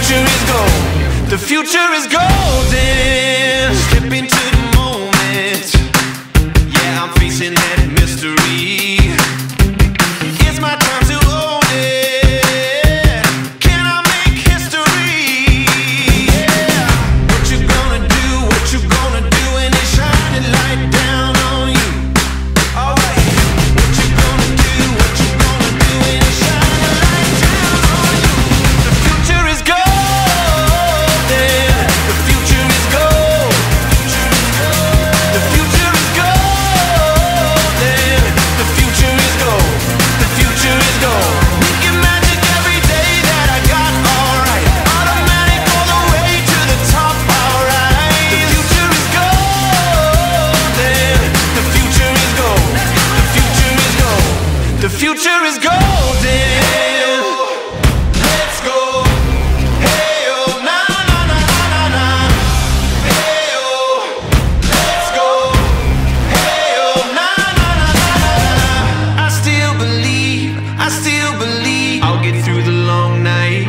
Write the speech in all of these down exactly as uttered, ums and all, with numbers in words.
future is gold. The future is golden. Step into the moment. Yeah, I'm facing that mystery. It's my time to own it. Can I make history? Yeah. What you gonna do? What you gonna do when they shine a light down on you? Alright. What you gonna do? What you gonna do when they shine a light down on you? The future is golden. The future is gold. The future is golden. The future is gold. The future is gold. Making magic every day that I got, alright. Automatic all the way to the top, alright. The future is golden. The future is gold. The future is gold. The future is golden. Let's go. Hey oh, na na na na na na. Hey oh, let's go. Hey oh, na na na na na. I still believe, I still believe I'll get through the long night.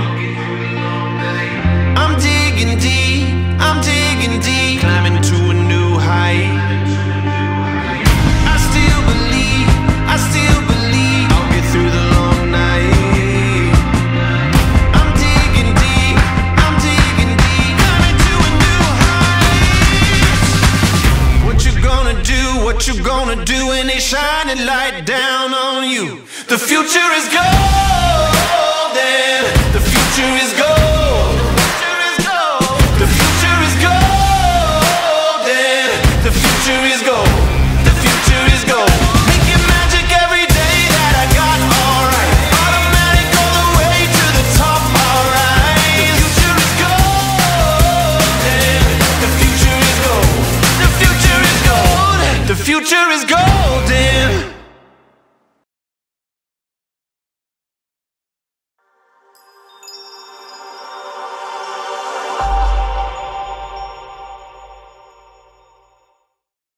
I'm digging deep, I'm digging deep, climbing to a new height. I still believe, I still believe I'll get through the long night. I'm digging deep, I'm digging deep, climbing to a new height. What you gonna do? What you gonna do when they shine a light down on you? The future is golden. The future is gold. The future is golden. The future is gold. The future is gold. Making magic every day that I got, alright. Automatic all the way to the top, alright. The future is golden. The future is gold. The future is gold. The future is gold.